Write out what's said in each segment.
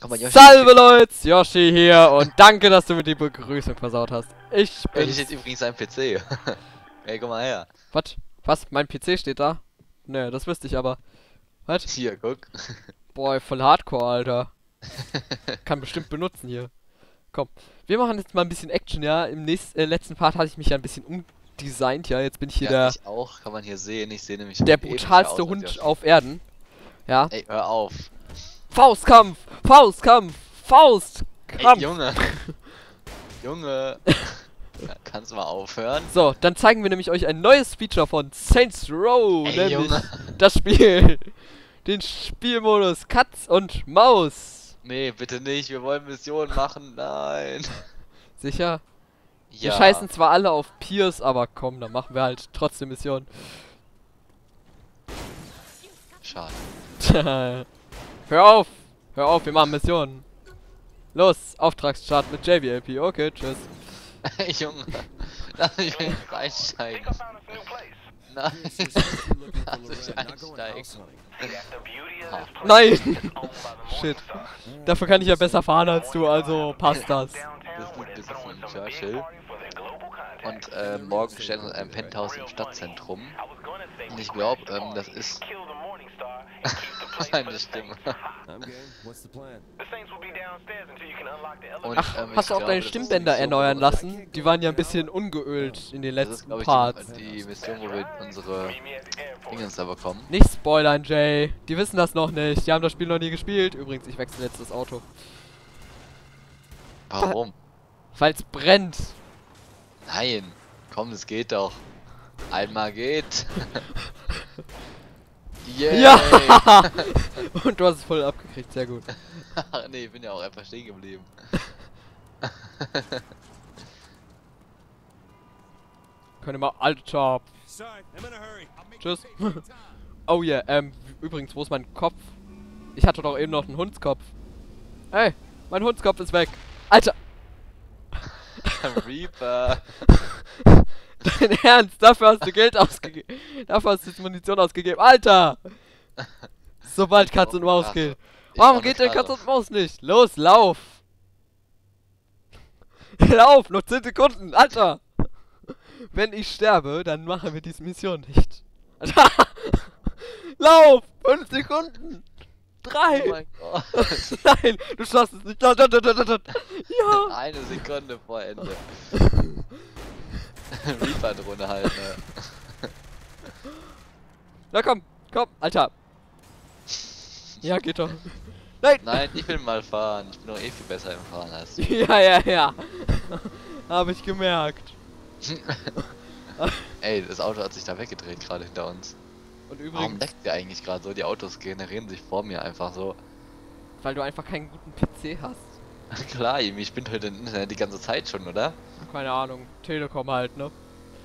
Komm mal, Yoshi. Salve Leute, Yoshi hier und danke, dass du mir die Begrüßung versaut hast. Ich bin... Hier steht übrigens ein PC. Ey, komm mal her. Was? Was? Mein PC steht da? Ne, das wüsste ich aber. Was? Hier, guck. Boah, voll Hardcore, Alter. Kann bestimmt benutzen hier. Komm, wir machen jetzt mal ein bisschen Action, ja. Im letzten Part hatte ich mich ja ein bisschen umdesignt, ja. Jetzt bin ich hier Ja, ich auch, kann man hier sehen. Ich sehe nämlich der ähnlicher brutalste aus als Hund Yoshi. auf Erden. Ja. Ey, hör auf. Faustkampf! Faustkampf! Faustkampf! Ey, Junge. Junge. Kannst du mal aufhören? So, dann zeigen wir nämlich euch ein neues Feature von Saints Row, Ey, nämlich Junge. das Spiel. Den Spielmodus Katz und Maus. Nee, bitte nicht. Wir wollen Missionen machen. Nein. Sicher? Wir Ja. scheißen zwar alle auf Pierce, aber komm, dann machen wir halt trotzdem Missionen. Schade. Hör auf, wir machen Missionen. Los, Auftragsstart mit JVLP, okay, tschüss. Ey, Junge. Lass mich nicht einsteigen. Nein. Lass mich einsteigen. Nein! Shit. Dafür kann ich ja besser fahren als du, also passt das. Das ist ein Churchill. Und morgen steht ein Penthouse im Stadtzentrum. Und ich glaube, das ist meine Stimme. Und, Ach, ich hast du auch glaube, deine das ist Stimmbänder die Mission, erneuern wo wir- lassen? Die waren ja ein bisschen ungeölt in den Das ist, letzten glaube ich, Parts. die Mission, wo wir unsere Dingens da bekommen. Nicht spoilern, Jay. Die wissen das noch nicht. Die haben das Spiel noch nie gespielt. Übrigens, ich wechsle jetzt das Auto. Warum? Weil es brennt. Nein. Komm, es geht doch. Einmal geht. Yay. Ja! Und du hast es voll abgekriegt, sehr gut. Ach, nee, ich bin ja auch einfach stehen geblieben. Können wir mal Alter. Tschüss. Oh yeah, übrigens, wo ist mein Kopf? Ich hatte doch eben noch einen Hundskopf. Hey, mein Hundskopf ist weg. Alter! Reaper. Dein Ernst? Dafür hast du Geld ausgegeben. Dafür hast du Munition ausgegeben. Alter! Sobald Katz und Maus geht. Warum geht denn Katz und Maus nicht? Los, lauf! Lauf! Noch 10 Sekunden! Alter! Wenn ich sterbe, dann machen wir diese Mission nicht. Alter! Lauf! 5 Sekunden! 3! Oh mein Gott. Nein! Du schaffst es nicht! Ja! Eine Sekunde vor Ende. Reaper-Drohne halt, ne? Na komm! Komm! Alter! Ja, geht doch. Nein! Nein, ich will mal fahren. Ich bin doch eh viel besser im Fahren als du. Ja. Habe ich gemerkt. Ey, das Auto hat sich da weggedreht gerade hinter uns. Und Warum übrigens, leckt der eigentlich gerade so? Die Autos generieren sich vor mir einfach so. weil du einfach keinen guten PC hast. Klar, ich bin heute im Internet die ganze Zeit schon, oder? Keine Ahnung, Telekom halt, ne?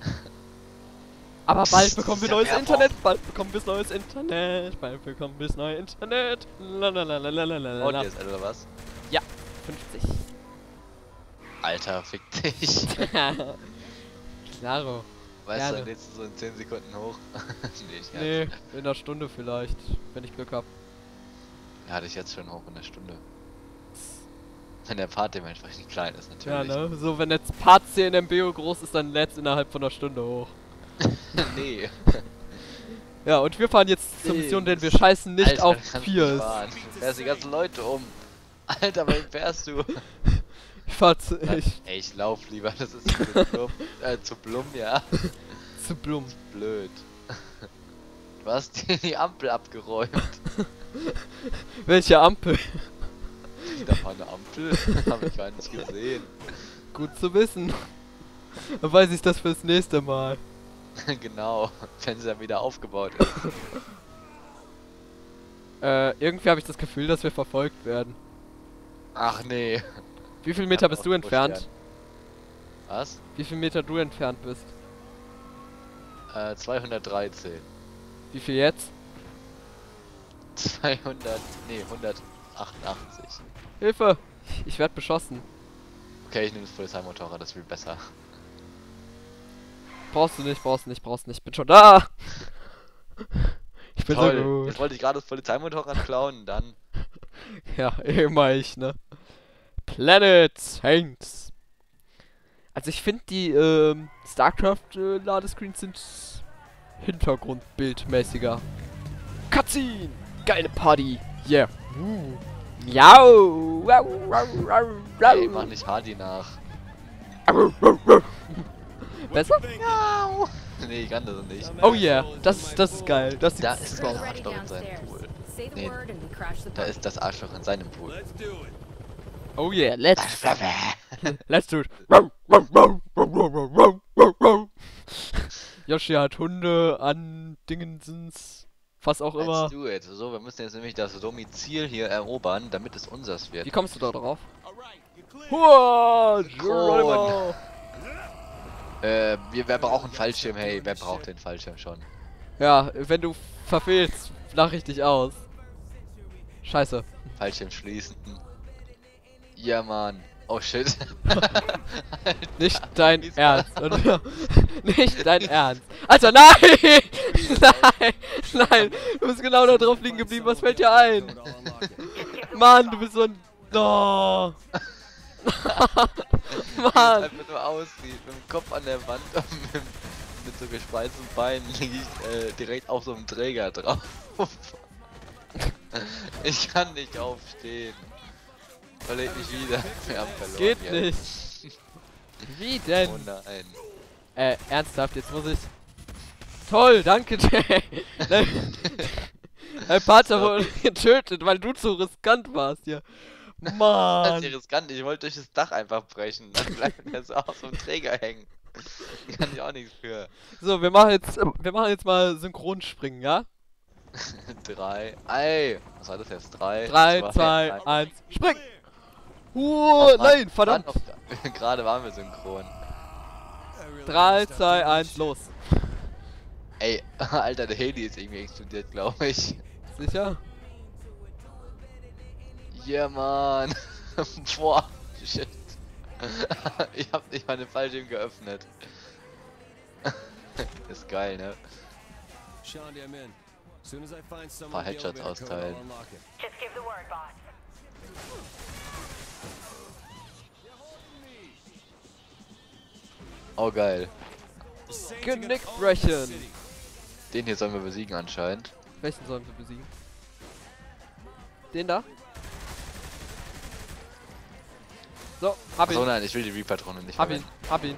Aber bald bekommen wir neues Internet, bald bekommen wir neues Internet, bald bekommen wir neues Internet. Oh, Lalalala. DSL oder was? Ja, 50. Alter, fick dich. Klaro. Weißt Gerne. du, dann lädst du so in 10 Sekunden hoch. Nee, ich Nee, in einer Stunde vielleicht, wenn ich Glück hab. hatte ich jetzt schon hoch in der Stunde. Wenn der Part dementsprechend klein ist, Ja, natürlich. ne? So, wenn jetzt Part 10 MB groß ist, dann lädt's innerhalb von einer Stunde hoch. Nee. Ja, und wir fahren jetzt zur Mission, denn wir scheißen nicht Alter, auf kannst du nicht Pierce. fahren. Du fährst die ganzen Leute um. Alter, wohin fährst du? Ich fahr zu, Ey, ich lauf lieber, das ist zu Blum, zu Blum, ja. zu Blum. Blöd. Du hast dir die Ampel abgeräumt. Welche Ampel? Da war eine Ampel, hab ich gar nicht gesehen. Gut zu wissen. Dann weiß ich das fürs nächste Mal. Genau, wenn sie dann wieder aufgebaut ist. Irgendwie habe ich das Gefühl, dass wir verfolgt werden. Ach nee. Wie viel Meter bist du Auch entfernt? Was? Wie viel Meter du entfernt bist? 213. Wie viel jetzt? 200, nee, 188. Hilfe! Ich werde beschossen. Okay, ich nehme das Polizeimotorrad, das ist viel besser. Brauchst du nicht. Bin schon da! Ich bin Toll, so gut. jetzt wollte ich gerade das Polizeimotorrad klauen, dann... Ja, immer ich, ne? Planet Saints. Also ich finde die StarCraft-Ladescreens sind hintergrundbildmäßiger. Cutscene! Geile Party! Yeah! Miau! Ey, mach nicht Hardy nach. Besser? Miau! Nee, ich kann das nicht. Oh yeah, das ist geil. Das Da sieht ist das Arschloch in seinem Pool. Nee, da ist das Arschloch in seinem Pool. Oh yeah, let's do it. Yoshi hat Hunde an Dingensens, was auch immer. Let's do it. So, wir müssen jetzt nämlich das Domizil hier erobern, damit es unseres wird. Wie kommst du da drauf? Hua, Kron. Wer braucht einen Fallschirm? Hey, wer braucht den Fallschirm schon? Ja, wenn du verfehlst, lach ich dich aus. Scheiße. Fallschirm schließen. Ja, Mann. Oh shit. Nicht dein Ernst, oder? Nicht dein Ernst. Alter, nein! Nein! Nein! Du bist genau da drauf liegen geblieben, was fällt dir ein? Mann, du bist so ein... Oh. Mann! Einfach nur aussieht, mit dem Kopf an der Wand und mit so gespreizten Beinen liege ich direkt auf so einem Träger drauf. Ich kann nicht aufstehen. Verleg mich wieder. Wir haben verloren. Geht jetzt. nicht. Wie denn? Oh nein. Ernsthaft, jetzt muss ich... Toll, danke, Jay. Ein Partner wurde getötet, weil du zu riskant warst hier. Das Mann. ist riskant. Ich wollte durch das Dach einfach brechen. Dann bleibt er so auf so einem Träger hängen. Kann ich auch nichts für. So, wir machen jetzt mal Synchronspringen, ja? 3. Ey! Was war das jetzt? 3, 3, 2, 1, spring! Nein, verdammt! Gerade waren wir synchron. 3, 2, 1, los. Ey, Alter, der Heli ist irgendwie explodiert, glaube ich. Sicher? Yeah, Mann. Boah, shit. Ich hab nicht mal den Fallschirm geöffnet. Ist geil, ne? Ein paar Headshots austeilen. Oh, geil. Genick brechen! Den hier sollen wir besiegen anscheinend. Welchen sollen wir besiegen? Den da? So, hab ihn. Achso, nein, ich will die Reaper-Drohne nicht Hab ihn, verwenden. hab ihn.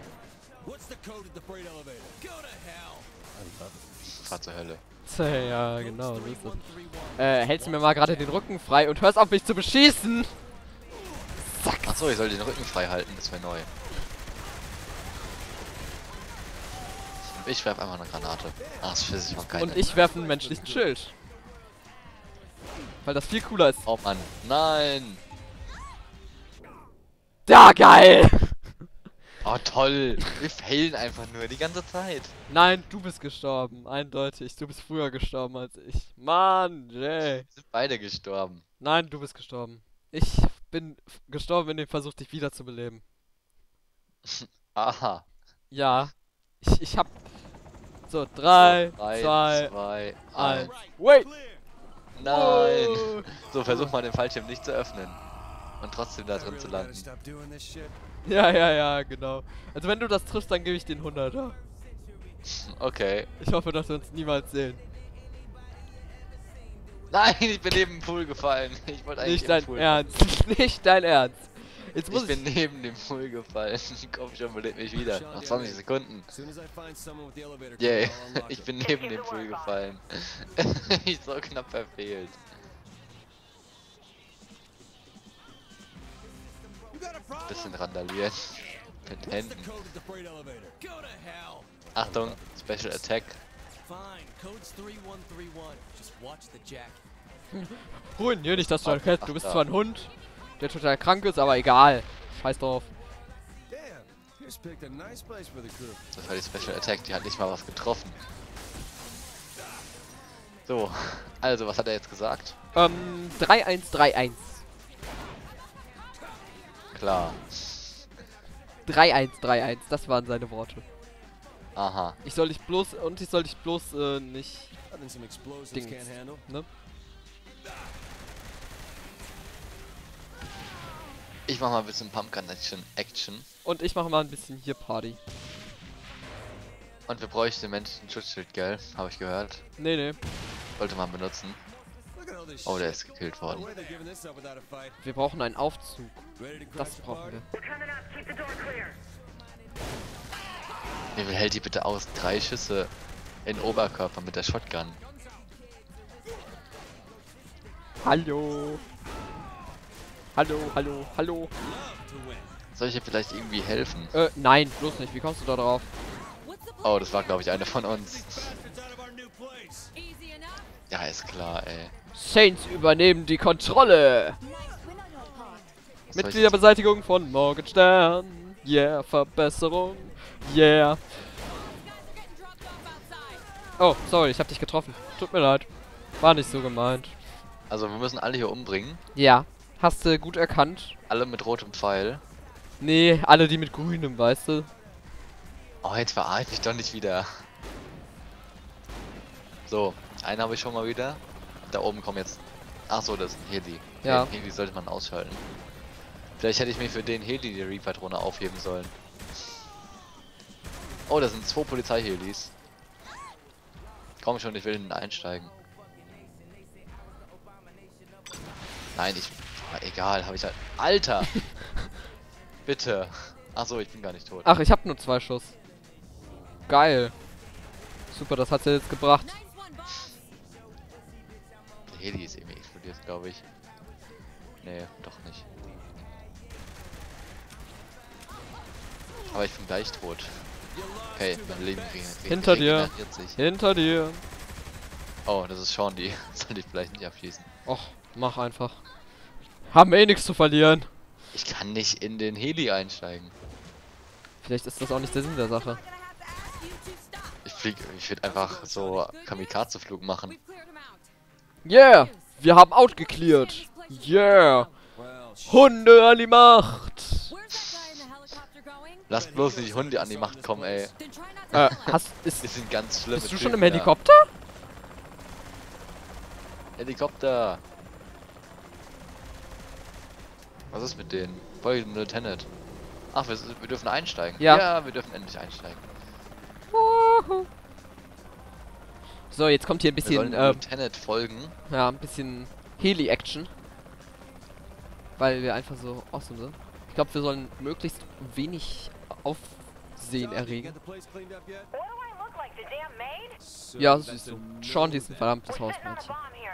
Fahr zur Hölle. Ja, genau, so ist das. Hältst du mir mal gerade den Rücken frei und hörst auf mich zu beschießen! Zack! Achso, ich soll den Rücken frei halten, das wäre neu. Ich werf einfach eine Granate. Ach, das ist noch keine. Und ich werfe einen menschlichen Schild. Weil das viel cooler ist. Oh Mann, nein! Ja, geil! Oh toll! Wir failen einfach nur die ganze Zeit. Nein, du bist gestorben, eindeutig. Du bist früher gestorben als ich. Mann, Jay. Wir sind beide gestorben. Nein, du bist gestorben. Ich bin gestorben in dem Versuch, dich wiederzubeleben. Aha. Ja. Ich hab... So, 3, 3, 2, 2, 1. 1. Wait! Nein! Oh. So, versuch mal den Fallschirm nicht zu öffnen. Und trotzdem da drin zu landen. Ja, genau. Also wenn du das triffst, dann gebe ich den 100er. Okay. Ich hoffe, dass wir uns niemals sehen. Nein, ich bin neben dem Pool gefallen. Ich wollte eigentlich Nicht dein im Pool. Ernst. Nicht dein Ernst. Jetzt muss Ich bin neben dem Pool gefallen. Komm schon, belebt mich wieder. Nach 20 Sekunden. Yay. Ich bin neben dem Pool gefallen. Ich so knapp verfehlt. Bisschen randaliert. Mit Händen. Achtung, Special Attack. Ruinier nicht das Jackett. Du bist zwar ein Hund, der total krank ist, aber egal. Scheiß drauf. Das war die Special Attack, die hat nicht mal was getroffen. So, also was hat er jetzt gesagt? 3-1-3-1. Klar. 3-1-3-1, das waren seine Worte. Aha. Ich soll dich bloß nicht Dings, ne? Ich mach mal ein bisschen Pumpgun Action. Und ich mache mal ein bisschen hier Party. Und wir bräuchten Menschen ein Schutzschild, gell? Habe ich gehört. Nee, nee. Sollte man benutzen. Oh, der ist gekillt worden. Wir brauchen einen Aufzug. Das brauchen wir. Wie viel hält die bitte aus? 3 Schüsse in Oberkörper mit der Shotgun. Hallo. Hallo, hallo, hallo. Soll ich dir vielleicht irgendwie helfen? Nein, bloß nicht. Wie kommst du da drauf? Oh, das war glaube ich einer von uns. Ja, ist klar, ey. Saints übernehmen die Kontrolle. Mitgliederbeseitigung von Morgenstern. Yeah, Verbesserung. Yeah. Oh, sorry, ich hab dich getroffen. Tut mir leid. War nicht so gemeint. Also wir müssen alle hier umbringen. Ja. Hast du gut erkannt? Alle mit rotem Pfeil. Nee, alle die mit grünem, weißt du? Oh, jetzt verarsche ich doch nicht wieder. So, einen habe ich schon mal wieder. Da oben kommen jetzt... Ach so, das ist ein Heli. Ja. Den Heli sollte man ausschalten. Vielleicht hätte ich mir für den Heli die Reaper-Drohne aufheben sollen. Oh, das sind 2 Polizeihelis. Komm schon, ich will in den einsteigen. Nein, egal, habe ich halt... Alter! Bitte! Ach so, ich bin gar nicht tot. Ach, ich hab nur 2 Schuss. Geil. Super, das hat's ja jetzt gebracht. Der Heli ist irgendwie explodiert, glaube ich. Nee, doch nicht. Aber ich bin gleich tot. Okay, mein Leben Hinter dir. regeneriert sich. Hinter dir. Oh, das ist Sean, die sollte ich vielleicht nicht abschießen. Och, mach einfach. Haben eh nichts zu verlieren. Ich kann nicht in den Heli einsteigen. Vielleicht ist das auch nicht der Sinn der Sache. Ich würde einfach so Kamikaze-Flug machen. Yeah! Wir haben outgecleared. Yeah! Hunde an die Macht! Lasst bloß nicht Hunde an die Macht kommen, ey. Wir Wir sind ganz schlimm. bist du schon im Helikopter? Helikopter! Was ist mit denen? Folge dem Lieutenant. Ach, wir dürfen einsteigen. Ja. Ja, wir dürfen endlich einsteigen. So, jetzt kommt hier ein Wir sollen bisschen, dem Lieutenant folgen. ja, ein bisschen Heli-Action. Weil wir einfach so awesome sind. Ich glaube, wir sollen möglichst wenig Aufsehen erregen. Ja, siehst du. Sean, die ist ein verdammtes Hausmädchen.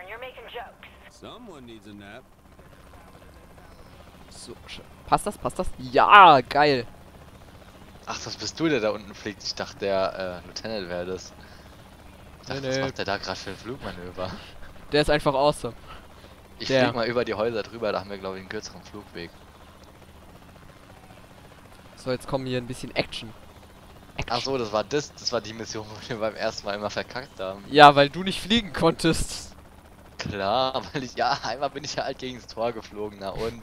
So, passt das? Passt das? Ja, geil. Ach, das bist du, der da unten fliegt. Ich dachte, der Lieutenant wäre das. Ich dachte, was macht der da gerade für ein Flugmanöver? Der ist einfach awesome. Ich flieg mal über die Häuser drüber, da haben wir, glaube ich, einen kürzeren Flugweg. So, jetzt kommen hier ein bisschen Action. Ach so, das war die Mission, wo wir beim ersten Mal immer verkackt haben. Ja, weil du nicht fliegen konntest. Klar, weil einmal bin ich ja halt gegen das Tor geflogen, na und.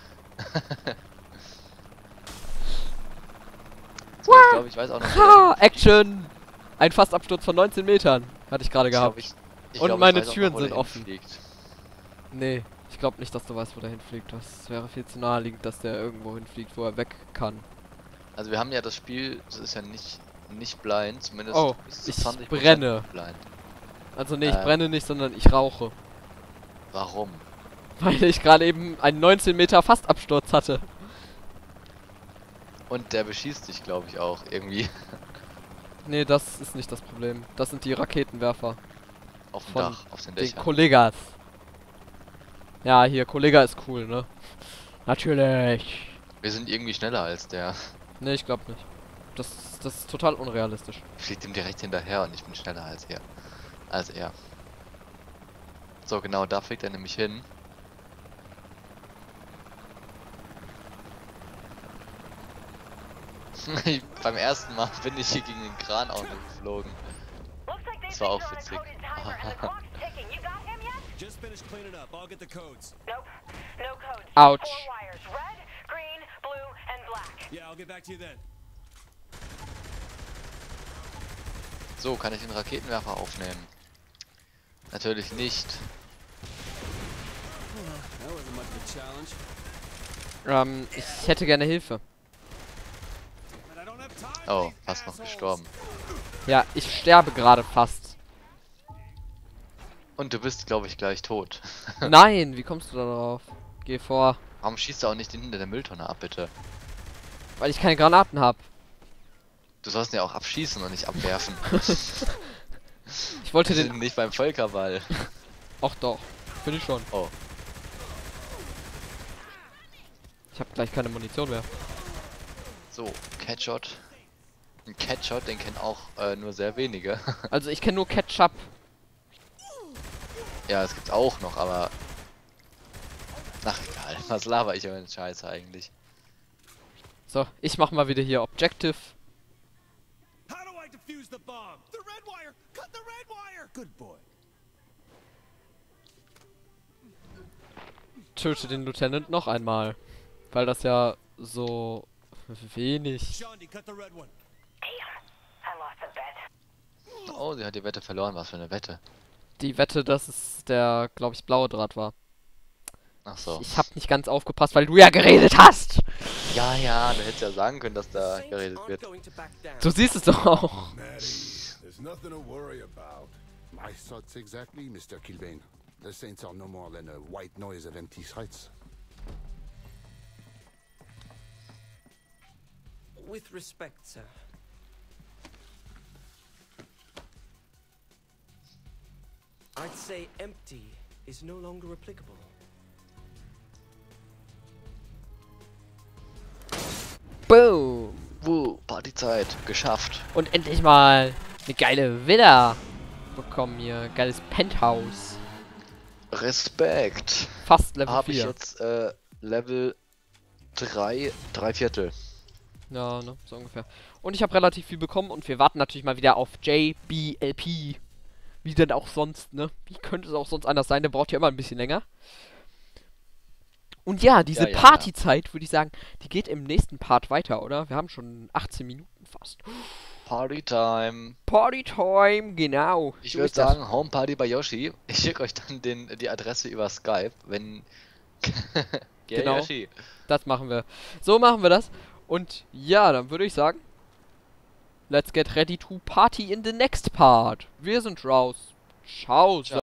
So, ich glaube, ich weiß auch noch. Ha, Action! Ein Fastabsturz von 19 Metern hatte ich gerade gehabt. Und meine Türen sind offen. Nee, ich glaube nicht, dass du weißt, wo der hinfliegt. Das wäre viel zu naheliegend, dass der irgendwo hinfliegt, wo er weg kann. Also wir haben ja das Spiel, das ist ja nicht blind, zumindest Oh, ist ich 20% brenne. blind. Also nee, ich brenne nicht, sondern ich rauche. Warum? Weil ich gerade eben einen 19 Meter Fastabsturz hatte. Und der beschießt dich, glaube ich, auch irgendwie. Nee, das ist nicht das Problem. Das sind die Raketenwerfer. Auf dem Von Dach, auf den Den Dächern. Kollegas. Ja, hier, Kollega ist cool, ne? Natürlich. Wir sind irgendwie schneller als der. Nee, ich glaube nicht. Das ist total unrealistisch. Fliegt ihm direkt hinterher und ich bin schneller als er. So, genau, da fliegt er nämlich hin. Beim ersten Mal bin ich hier gegen den Kran auch noch geflogen. Das war auch witzig. Autsch. So, kann ich den Raketenwerfer aufnehmen? Natürlich nicht. Ich hätte gerne Hilfe. Oh, fast noch gestorben. Ja, ich sterbe gerade fast. Und du bist, glaube ich, gleich tot. Nein, wie kommst du da drauf? Geh vor. Warum schießt du auch nicht den hinter der Mülltonne ab, bitte? Weil ich keine Granaten habe. Du sollst ihn ja auch abschießen und nicht abwerfen. Ich wollte Wir den... sind nicht beim Völkerball. Ach doch, bin ich schon. Oh. Ich habe gleich keine Munition mehr. So, Catshot. Ein Catshot, den kennen auch nur sehr wenige. Also ich kenne nur Ketchup. Ja, es gibt's auch noch, aber... Ach egal, was laber ich über den Scheiße eigentlich? So, ich mach mal wieder hier Objective. How do I defuse the bomb? The red wire! Cut the red wire! Good boy. Töte den Lieutenant noch einmal. Weil das ja so wenig... Shaundi, cut the red one. Oh, sie hat die Wette verloren. Was für eine Wette? Die Wette, dass es der, glaube ich, blaue Draht war. Ach so. Ich habe nicht ganz aufgepasst, weil du ja geredet hast. Ja, ja, du hättest ja sagen können, dass da geredet wird. Du siehst es doch auch. There's nothing to worry about. My thoughts exactly, Mr. Kilbane. The Saints are no more than a white noise of empty threats. With respect, sir. I'd say empty is no longer applicable. Boom. Partyzeit, geschafft. Und endlich mal eine geile Villa bekommen hier. Geiles Penthouse. Respekt. Fast Level Habe ich 4. jetzt Level 3, 3/4. Ja, ne, so ungefähr. Und ich habe relativ viel bekommen und wir warten natürlich mal wieder auf JBLP. Wie denn auch sonst, ne? Wie könnte es auch sonst anders sein? Der braucht ja immer ein bisschen länger. Und ja, diese Ja. Partyzeit, würde ich sagen, die geht im nächsten Part weiter, oder? Wir haben schon 18 Minuten fast. Partytime. Partytime, genau. Ich So würde ist das. sagen, Homeparty bei Yoshi. Ich schicke euch dann die Adresse über Skype, wenn... Gell, Genau. Yoshi? Das machen wir. So machen wir das. Und ja, dann würde ich sagen, let's get ready to party in the next part. Wir sind raus. Ciao.